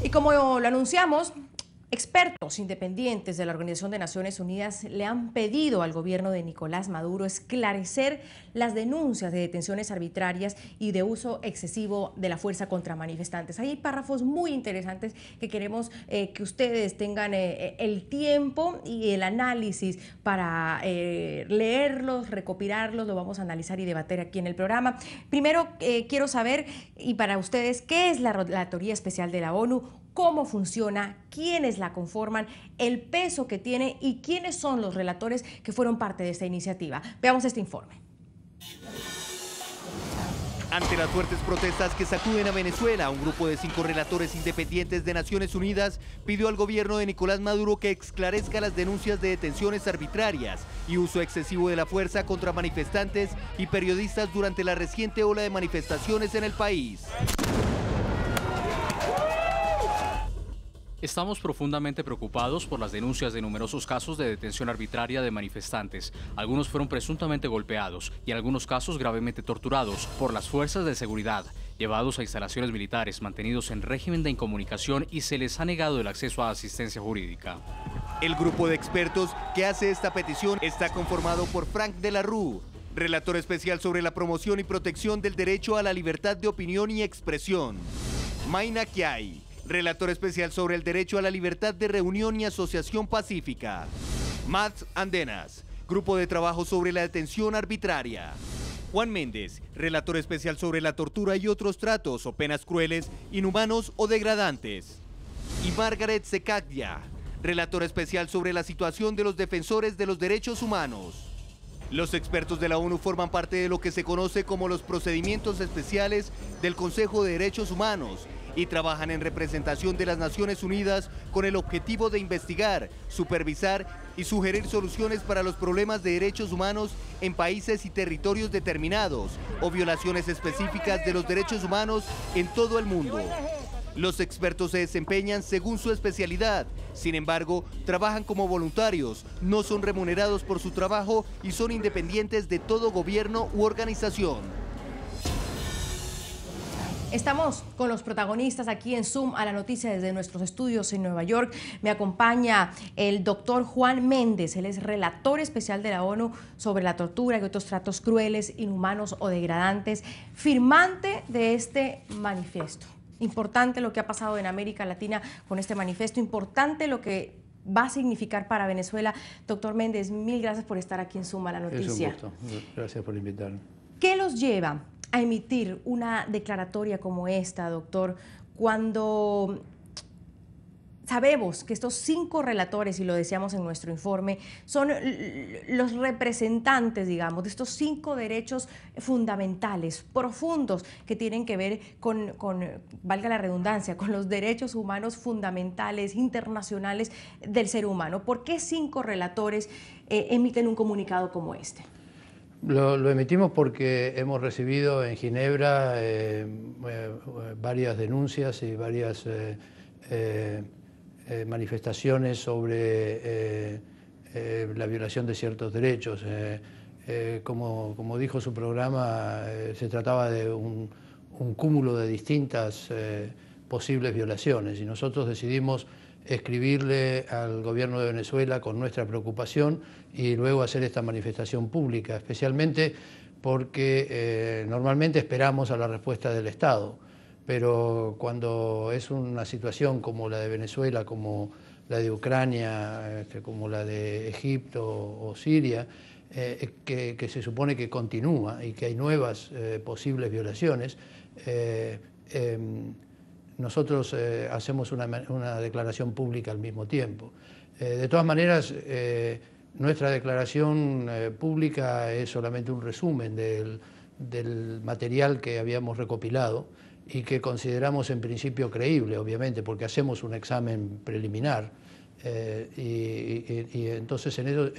Y como lo anunciamos, expertos independientes de la Organización de Naciones Unidas le han pedido al gobierno de Nicolás Maduro esclarecer las denuncias de detenciones arbitrarias y de uso excesivo de la fuerza contra manifestantes. Hay párrafos muy interesantes que queremos que ustedes tengan el tiempo y el análisis para leerlos, recopilarlos, lo vamos a analizar y debatir aquí en el programa. Primero, quiero saber, y para ustedes, ¿qué es la Relatoría Especial de la ONU? ¿Cómo funciona? ¿Quiénes la conforman? ¿El peso que tiene? ¿Y quiénes son los relatores que fueron parte de esta iniciativa? Veamos este informe. Ante las fuertes protestas que sacuden a Venezuela, un grupo de 5 relatores independientes de Naciones Unidas pidió al gobierno de Nicolás Maduro que esclarezca las denuncias de detenciones arbitrarias y uso excesivo de la fuerza contra manifestantes y periodistas durante la reciente ola de manifestaciones en el país. Estamos profundamente preocupados por las denuncias de numerosos casos de detención arbitraria de manifestantes. Algunos fueron presuntamente golpeados y en algunos casos gravemente torturados por las fuerzas de seguridad, llevados a instalaciones militares, mantenidos en régimen de incomunicación y se les ha negado el acceso a asistencia jurídica. El grupo de expertos que hace esta petición está conformado por Frank de la Rue, relator especial sobre la promoción y protección del derecho a la libertad de opinión y expresión; Mayna Kiai, relator especial sobre el derecho a la libertad de reunión y asociación pacífica; Mats Andenas, grupo de trabajo sobre la detención arbitraria; Juan Méndez, relator especial sobre la tortura y otros tratos o penas crueles, inhumanos o degradantes; y Margaret Secaglia, relator especial sobre la situación de los defensores de los derechos humanos. Los expertos de la ONU forman parte de lo que se conoce como los procedimientos especiales del Consejo de Derechos Humanos y trabajan en representación de las Naciones Unidas con el objetivo de investigar, supervisar y sugerir soluciones para los problemas de derechos humanos en países y territorios determinados o violaciones específicas de los derechos humanos en todo el mundo. Los expertos se desempeñan según su especialidad, sin embargo, trabajan como voluntarios, no son remunerados por su trabajo y son independientes de todo gobierno u organización. Estamos con los protagonistas aquí en Zoom a la noticia desde nuestros estudios en Nueva York. Me acompaña el doctor Juan Méndez, él es relator especial de la ONU sobre la tortura y otros tratos crueles, inhumanos o degradantes, firmante de este manifiesto. Importante lo que ha pasado en América Latina con este manifiesto, importante lo que va a significar para Venezuela. Doctor Méndez, mil gracias por estar aquí en Zoom a la noticia. Es un gusto, gracias por invitarme. ¿Qué los lleva a emitir una declaratoria como esta, doctor, cuando sabemos que estos 5 relatores, y lo decíamos en nuestro informe, son los representantes, digamos, de estos 5 derechos fundamentales, profundos, que tienen que ver con, valga la redundancia, con los derechos humanos fundamentales, internacionales del ser humano? ¿Por qué 5 relatores emiten un comunicado como este? Lo emitimos porque hemos recibido en Ginebra varias denuncias y varias manifestaciones sobre la violación de ciertos derechos. Como dijo su programa, se trataba de un cúmulo de distintas posibles violaciones y nosotros decidimos escribirle al gobierno de Venezuela con nuestra preocupación y luego hacer esta manifestación pública, especialmente porque normalmente esperamos a la respuesta del Estado, pero cuando es una situación como la de Venezuela, como la de Ucrania, como la de Egipto o Siria, que se supone que continúa y que hay nuevas posibles violaciones, nosotros hacemos una declaración pública al mismo tiempo. De todas maneras, nuestra declaración pública es solamente un resumen del material que habíamos recopilado y que consideramos en principio creíble, obviamente, porque hacemos un examen preliminar. Y entonces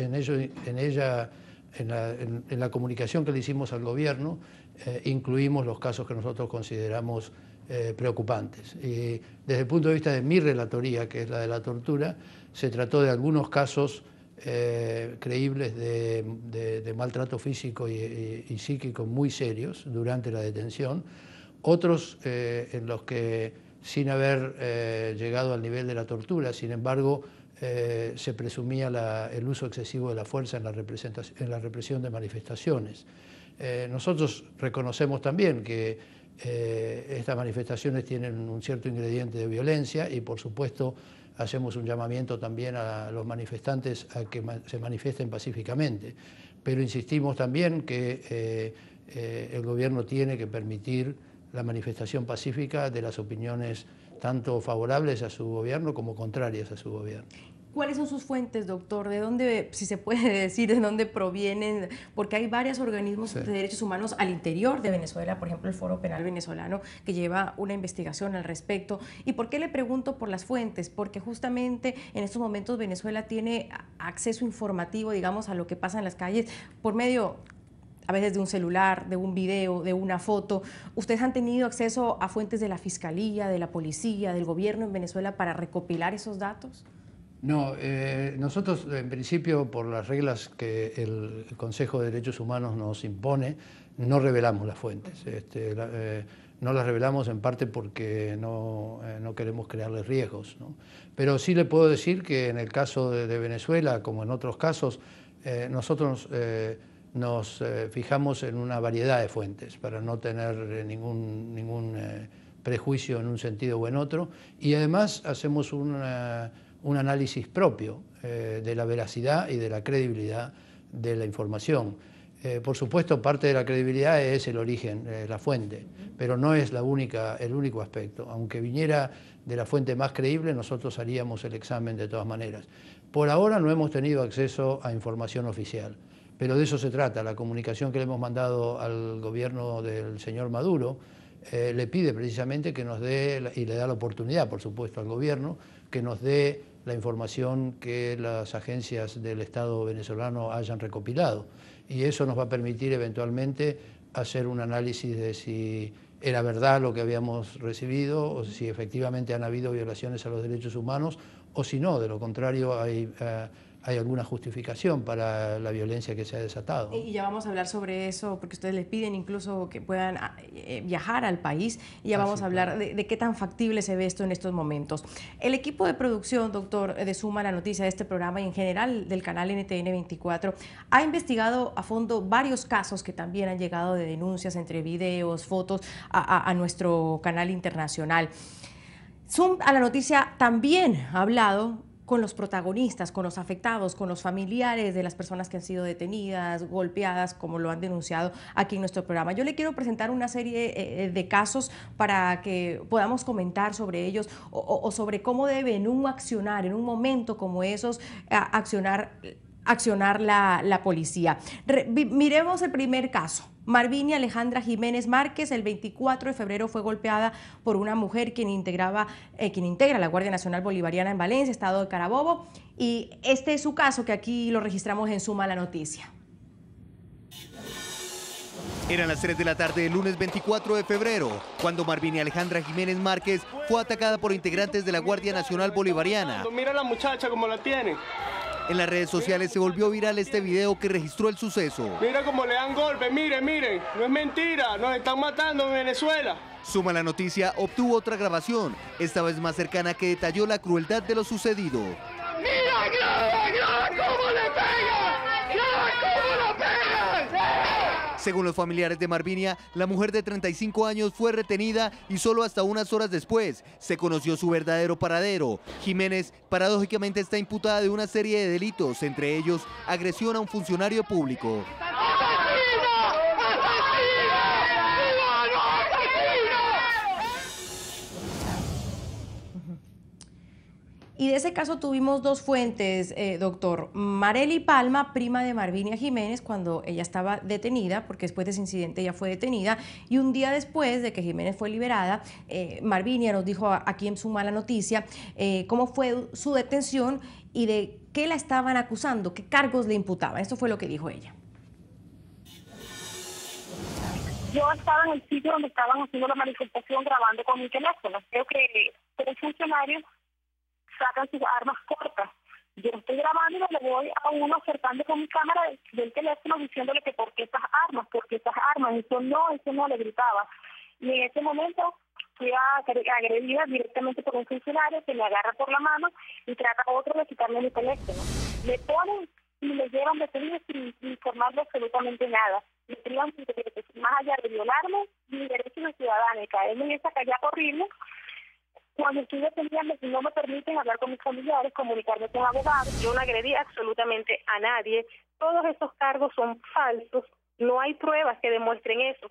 en la comunicación que le hicimos al gobierno incluimos los casos que nosotros consideramos preocupantes. Y desde el punto de vista de mi relatoría, que es la de la tortura, se trató de algunos casos creíbles de maltrato físico y psíquico muy serios durante la detención, otros en los que sin haber llegado al nivel de la tortura. Sin embargo, se presumía el uso excesivo de la fuerza en la represión de manifestaciones. Nosotros reconocemos también que estas manifestaciones tienen un cierto ingrediente de violencia y, por supuesto, hacemos un llamamiento también a los manifestantes a que se manifiesten pacíficamente. Pero insistimos también que el gobierno tiene que permitir la manifestación pacífica de las opiniones tanto favorables a su gobierno como contrarias a su gobierno. ¿Cuáles son sus fuentes, doctor? ¿De dónde, si se puede decir, de dónde provienen? Porque hay varios organismos de derechos humanos al interior de Venezuela, por ejemplo, el Foro Penal Venezolano, que lleva una investigación al respecto. ¿Y por qué le pregunto por las fuentes? Porque justamente en estos momentos Venezuela tiene acceso informativo, digamos, a lo que pasa en las calles por medio, a veces, de un celular, de un video, de una foto. ¿Ustedes han tenido acceso a fuentes de la Fiscalía, de la Policía, del gobierno en Venezuela para recopilar esos datos? No, nosotros en principio, por las reglas que el Consejo de Derechos Humanos nos impone, no revelamos las fuentes. No las revelamos en parte porque no queremos crearles riesgos, ¿no? Pero sí le puedo decir que en el caso de Venezuela, como en otros casos, nosotros nos fijamos en una variedad de fuentes para no tener ningún prejuicio en un sentido o en otro, y además hacemos un análisis propio de la veracidad y de la credibilidad de la información. Por supuesto, parte de la credibilidad es el origen, la fuente, pero no es el único aspecto. Aunque viniera de la fuente más creíble, nosotros haríamos el examen de todas maneras. Por ahora no hemos tenido acceso a información oficial, pero de eso se trata. La comunicación que le hemos mandado al gobierno del señor Maduro le pide precisamente que nos dé, y le da la oportunidad, por supuesto, al gobierno, que nos dé la información que las agencias del Estado venezolano hayan recopilado. Y eso nos va a permitir eventualmente hacer un análisis de si era verdad lo que habíamos recibido, o si efectivamente han habido violaciones a los derechos humanos, o si no, de lo contrario hay alguna justificación para la violencia que se ha desatado. Y ya vamos a hablar sobre eso, porque ustedes les piden incluso que puedan viajar al país, y ya vamos a hablar de qué tan factible se ve esto en estos momentos. El equipo de producción, doctor, de Suma la Noticia, de este programa y en general del canal NTN 24, ha investigado a fondo varios casos que también han llegado de denuncias entre videos, fotos a nuestro canal internacional. Suma la Noticia también ha hablado con los protagonistas, con los afectados, con los familiares de las personas que han sido detenidas, golpeadas, como lo han denunciado aquí en nuestro programa. Yo le quiero presentar una serie de casos para que podamos comentar sobre ellos o sobre cómo debe en un accionar, en un momento como esos, accionar la policía. Miremos el primer caso. Marvinia Alejandra Jiménez Márquez, el 24 de febrero fue golpeada por una mujer quien integra la Guardia Nacional Bolivariana en Valencia, estado de Carabobo, y este es su caso que aquí lo registramos en Suma la Noticia. Eran las 3 de la tarde del lunes 24 de febrero, cuando Marvinia Alejandra Jiménez Márquez fue atacada por integrantes de la Guardia Nacional Bolivariana. Mira a la muchacha como la tiene. En las redes sociales se volvió viral este video que registró el suceso. Mira cómo le dan golpes, miren, miren, no es mentira, nos están matando en Venezuela. Suma la Noticia obtuvo otra grabación, esta vez más cercana, que detalló la crueldad de lo sucedido. ¡Mira, graba cómo le pegan! ¡Graba cómo lo pegan! Según los familiares de Marvinia, la mujer de 35 años fue retenida y solo hasta unas horas después se conoció su verdadero paradero. Jiménez paradójicamente está imputada de una serie de delitos, entre ellos agresión a un funcionario público. Y de ese caso tuvimos dos fuentes, doctor. Marely Palma, prima de Marvinia Jiménez, cuando ella estaba detenida, porque después de ese incidente ella fue detenida, y un día después de que Jiménez fue liberada, Marvinia nos dijo aquí en Suma la Noticia cómo fue su detención y de qué la estaban acusando, qué cargos le imputaban. Esto fue lo que dijo ella. Yo estaba en el sitio donde estaban haciendo la manifestación grabando con mi teléfono. Creo que 3 funcionarios sacan sus armas cortas. Yo estoy grabando y le voy a uno acercando con mi cámara del teléfono diciéndole que por qué esas armas, eso no, le gritaba. Y en ese momento fui agredida directamente por un funcionario que me agarra por la mano y trata a otro de quitarme mi teléfono. Me ponen y me llevan detenido sin informarle absolutamente nada. Me privan mis derechos, más allá de violarme mi derecho de ciudadana y caerme en esa calle horrible. Cuando estoy dependiendo, si no me permiten hablar con mis familiares, comunicarme con abogados. Yo no agredí absolutamente a nadie. Todos esos cargos son falsos. No hay pruebas que demuestren eso.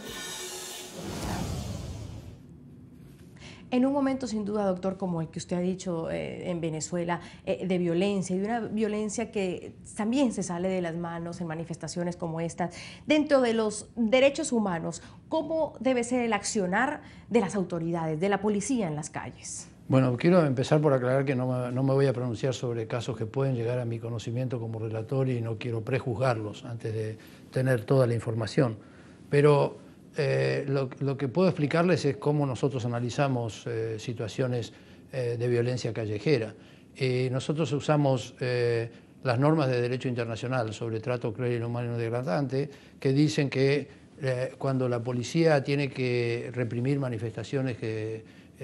En un momento, sin duda, doctor, como el que usted ha dicho en Venezuela, de violencia, y de una violencia que también se sale de las manos en manifestaciones como estas, dentro de los derechos humanos, ¿cómo debe ser el accionar de las autoridades, de la policía en las calles? Bueno, quiero empezar por aclarar que no me voy a pronunciar sobre casos que pueden llegar a mi conocimiento como relator y no quiero prejuzgarlos antes de tener toda la información. Pero lo que puedo explicarles es cómo nosotros analizamos situaciones de violencia callejera. Nosotros usamos las normas de derecho internacional sobre trato cruel, inhumano y degradante, que dicen que cuando la policía tiene que reprimir manifestaciones que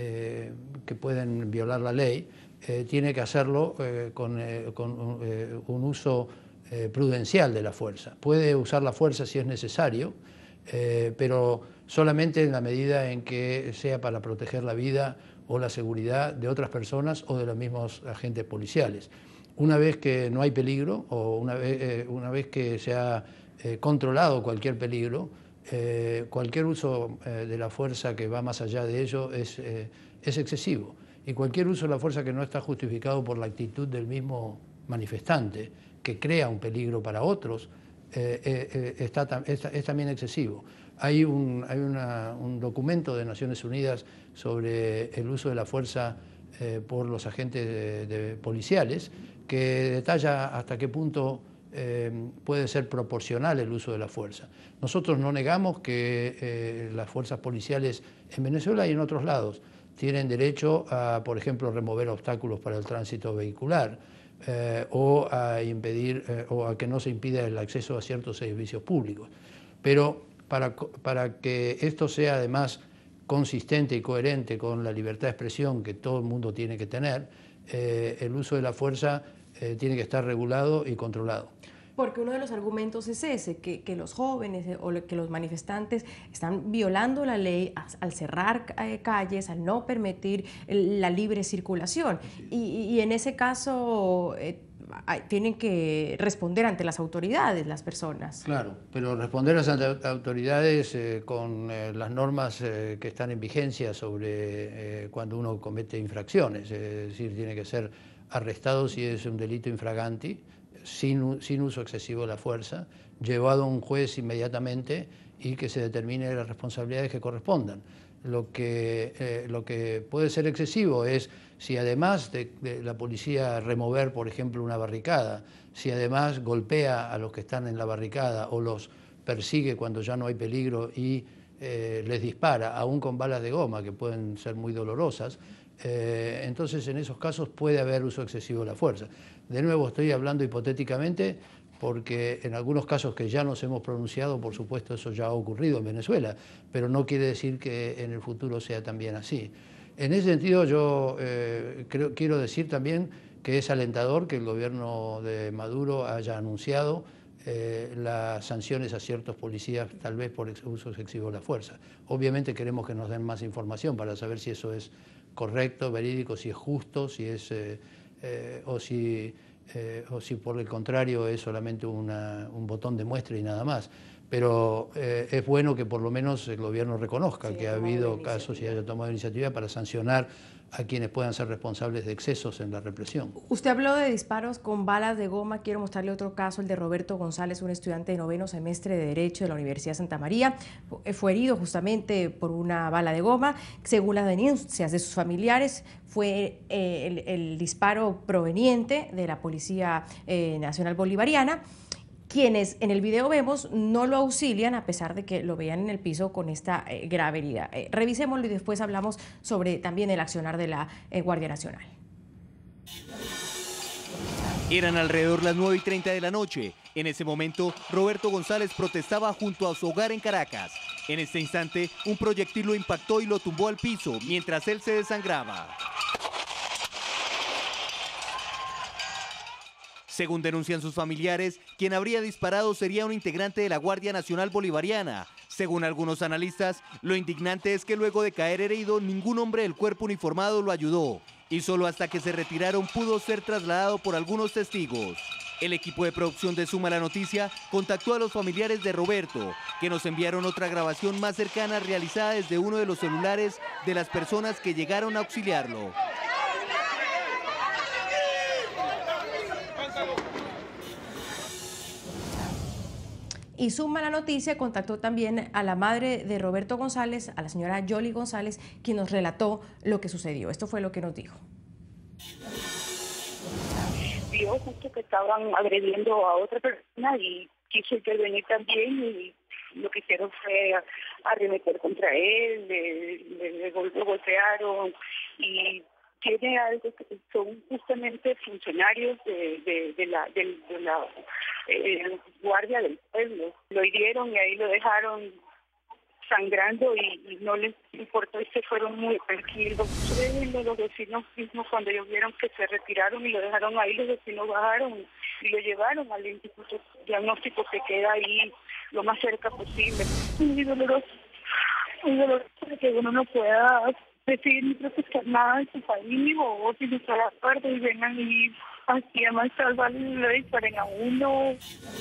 pueden violar la ley, tiene que hacerlo con un uso prudencial de la fuerza. Puede usar la fuerza si es necesario, pero solamente en la medida en que sea para proteger la vida o la seguridad de otras personas o de los mismos agentes policiales. Una vez que no hay peligro o una vez que se ha controlado cualquier peligro, cualquier uso de la fuerza que va más allá de ello es excesivo. Y cualquier uso de la fuerza que no está justificado por la actitud del mismo manifestante, que crea un peligro para otros, es también excesivo. Hay un documento de Naciones Unidas sobre el uso de la fuerza por los agentes policiales que detalla hasta qué punto puede ser proporcional el uso de la fuerza. Nosotros no negamos que las fuerzas policiales en Venezuela y en otros lados tienen derecho a, por ejemplo, remover obstáculos para el tránsito vehicular, o a impedir o a que no se impida el acceso a ciertos servicios públicos. Pero para que esto sea además consistente y coherente con la libertad de expresión que todo el mundo tiene que tener, el uso de la fuerza tiene que estar regulado y controlado. Porque uno de los argumentos es ese, que los jóvenes o que los manifestantes están violando la ley al cerrar calles, al no permitir la libre circulación. Y en ese caso tienen que responder ante las autoridades las personas. Claro, pero responder a las autoridades con las normas que están en vigencia sobre cuando uno comete infracciones. Es decir, tiene que ser arrestado si es un delito infraganti, sin uso excesivo de la fuerza, llevado a un juez inmediatamente y que se determine las responsabilidades que correspondan. Lo que puede ser excesivo es si además de la policía remover, por ejemplo, una barricada, si además golpea a los que están en la barricada o los persigue cuando ya no hay peligro y les dispara, aún con balas de goma que pueden ser muy dolorosas, entonces en esos casos puede haber uso excesivo de la fuerza. De nuevo estoy hablando hipotéticamente porque en algunos casos que ya nos hemos pronunciado, por supuesto eso ya ha ocurrido en Venezuela, pero no quiere decir que en el futuro sea también así. En ese sentido yo quiero decir también que es alentador que el gobierno de Maduro haya anunciado las sanciones a ciertos policías, tal vez por uso excesivo de la fuerza. Obviamente queremos que nos den más información para saber si eso es correcto, verídico, si es justo, si es, o si por el contrario es solamente un botón de muestra y nada más. Pero es bueno que por lo menos el gobierno reconozca que ha habido casos y haya tomado iniciativa para sancionar a quienes puedan ser responsables de excesos en la represión. Usted habló de disparos con balas de goma. Quiero mostrarle otro caso, el de Roberto González, un estudiante de 9º semestre de Derecho de la Universidad de Santa María. Fue herido justamente por una bala de goma. Según las denuncias de sus familiares, fue el disparo proveniente de la Policía Nacional Bolivariana, quienes en el video vemos no lo auxilian a pesar de que lo vean en el piso con esta grave herida. Revisémoslo y después hablamos sobre también el accionar de la Guardia Nacional. Eran alrededor las 9:30 de la noche En ese momento, Roberto González protestaba junto a su hogar en Caracas. En este instante, un proyectil lo impactó y lo tumbó al piso mientras él se desangraba. Según denuncian sus familiares, quien habría disparado sería un integrante de la Guardia Nacional Bolivariana. Según algunos analistas, lo indignante es que luego de caer herido, ningún hombre del cuerpo uniformado lo ayudó. Y solo hasta que se retiraron pudo ser trasladado por algunos testigos. El equipo de producción de Suma la Noticia contactó a los familiares de Roberto, que nos enviaron otra grabación más cercana realizada desde uno de los celulares de las personas que llegaron a auxiliarlo. Y Suma la Noticia contactó también a la madre de Roberto González, a la señora Yoli González, quien nos relató lo que sucedió. Esto fue lo que nos dijo. Vio justo que estaban agrediendo a otra persona y quiso intervenir también y lo que hicieron fue arremeter contra él, le golpearon y tiene algo que son justamente funcionarios de la guardia del pueblo. Lo hirieron y ahí lo dejaron sangrando y no les importó y se fueron muy tranquilos. Los vecinos mismos cuando ellos vieron que se retiraron y lo dejaron ahí, los vecinos bajaron y lo llevaron al instituto diagnóstico que queda ahí lo más cerca posible. Muy doloroso que uno no pueda decir ni protestar nada en su país o si no está de acuerdo y vengan y así a más salvar le disparen a uno.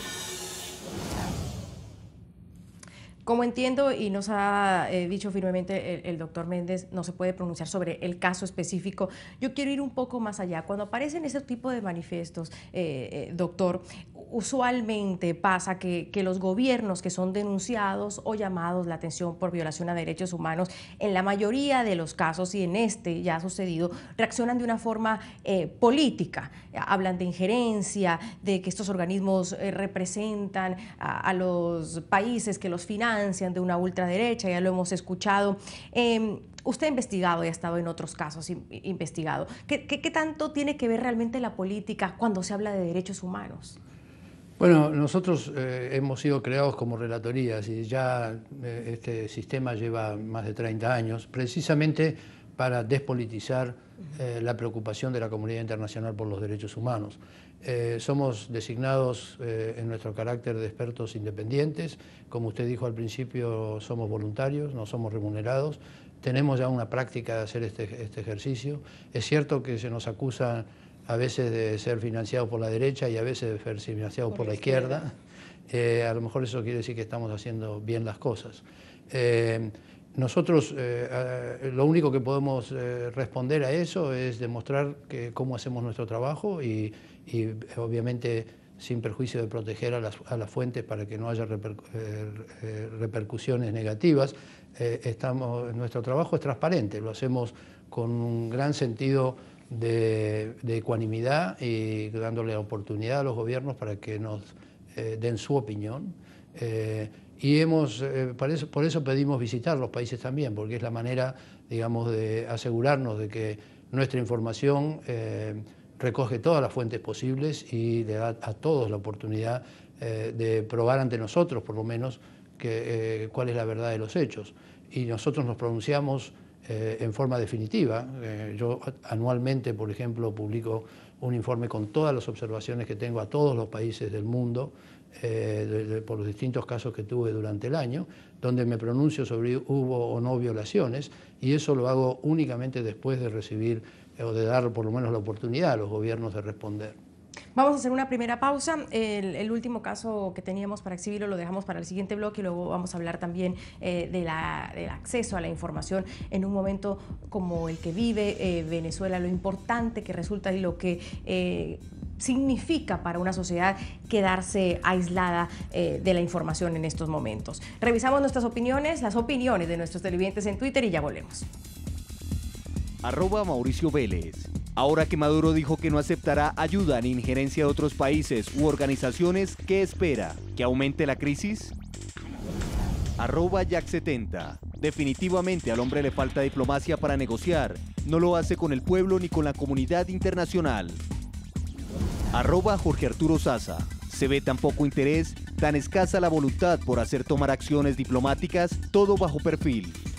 Como entiendo y nos ha dicho firmemente el doctor Méndez, no se puede pronunciar sobre el caso específico. Yo quiero ir un poco más allá. Cuando aparecen ese tipo de manifiestos, doctor, usualmente pasa que los gobiernos que son denunciados o llamados la atención por violación a derechos humanos, en la mayoría de los casos, y en este ya ha sucedido, reaccionan de una forma política. Hablan de injerencia, de que estos organismos representan a los países que los financian, de una ultraderecha, ya lo hemos escuchado. Usted ha investigado y ha estado en otros casos investigado. ¿Qué tanto tiene que ver realmente la política cuando se habla de derechos humanos? Bueno, nosotros hemos sido creados como relatorías y ya este sistema lleva más de 30 años, precisamente para despolitizar la preocupación de la comunidad internacional por los derechos humanos. Somos designados en nuestro carácter de expertos independientes. Como usted dijo al principio, somos voluntarios, no somos remunerados. Tenemos ya una práctica de hacer este ejercicio. Es cierto que se nos acusa a veces de ser financiados por la derecha y a veces de ser financiados por la izquierda. A lo mejor eso quiere decir que estamos haciendo bien las cosas. Nosotros lo único que podemos responder a eso es demostrar cómo hacemos nuestro trabajo y obviamente sin perjuicio de proteger a las fuentes para que no haya repercusiones negativas. Nuestro trabajo es transparente, lo hacemos con un gran sentido de ecuanimidad y dándole la oportunidad a los gobiernos para que nos den su opinión. Y por eso pedimos visitar los países también, porque es la manera, digamos, de asegurarnos de que nuestra información recoge todas las fuentes posibles y le da a todos la oportunidad de probar ante nosotros, por lo menos, cuál es la verdad de los hechos. Y nosotros nos pronunciamos en forma definitiva. Yo anualmente, por ejemplo, publico un informe con todas las observaciones que tengo a todos los países del mundo, por los distintos casos que tuve durante el año, donde me pronuncio sobre hubo o no violaciones, y eso lo hago únicamente después de recibir o de dar por lo menos la oportunidad a los gobiernos de responder. Vamos a hacer una primera pausa. El último caso que teníamos para exhibirlo lo dejamos para el siguiente bloque y luego vamos a hablar también del acceso a la información en un momento como el que vive Venezuela, lo importante que resulta y lo que significa para una sociedad quedarse aislada de la información en estos momentos. Revisamos nuestras opiniones, las opiniones de nuestros televidentes en Twitter y ya volvemos. @Mauricio Vélez. Ahora que Maduro dijo que no aceptará ayuda ni injerencia de otros países u organizaciones, ¿qué espera? ¿Que aumente la crisis? @Jack70. Definitivamente al hombre le falta diplomacia para negociar. No lo hace con el pueblo ni con la comunidad internacional. @Jorge Arturo Sasa. Se ve tan poco interés, tan escasa la voluntad por hacer tomar acciones diplomáticas, todo bajo perfil.